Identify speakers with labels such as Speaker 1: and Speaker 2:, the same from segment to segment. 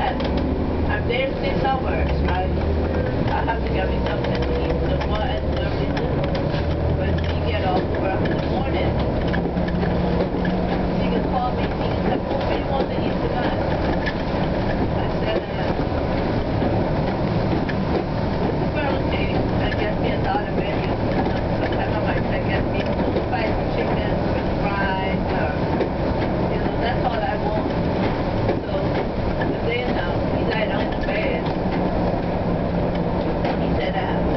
Speaker 1: said, I'm there 6 hours, right? I have to get me something to eat. So what I normally do, when we get off work in the morning, she can call me, she can say, oh, what do you want to eat tonight? I said, okay, I get me a dollar menu. Sometimes I might get me 2 fried chicken, french fries, or, you know, that's all I want. So, the day now, he lied on the bed. He said,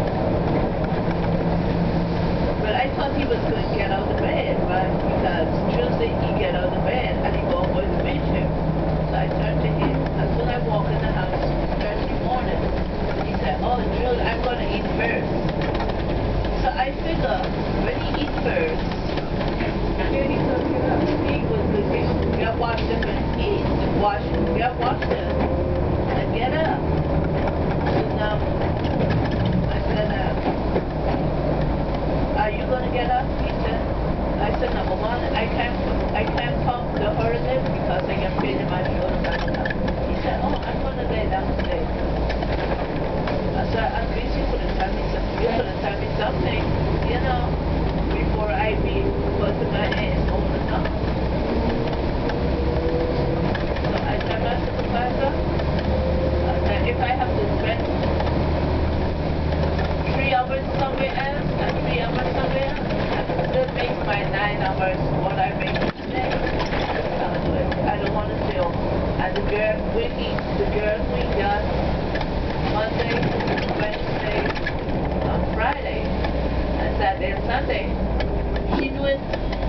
Speaker 1: but I thought he was going to get out of bed, right? Because Tuesday he get out of bed and he go over to meet him. So I turned to him. As soon as I walk in the house, Thursday morning, he said, oh, Jules, I'm going to eat first. So I figure, when he eats first, he was looking, get washed up and eat, get washed up, and get up. So now, I said, are you going to get up? He said, I said, number one, I can't talk to her then because I get paid in my shoulders. He said, oh, I'm going to lay downstairs. I said, at least you could have told me something. You could have told me something, you know, before I be put to my hands all the time. So I tell my supervisor, I said, if I have to spend 3 hours somewhere else and 3 hours somewhere else, I still make my 9 hours what I make today. I'll do it. I don't want to feel. And the girl we got Monday, Wednesday, Friday, and Saturday and Sunday, she doing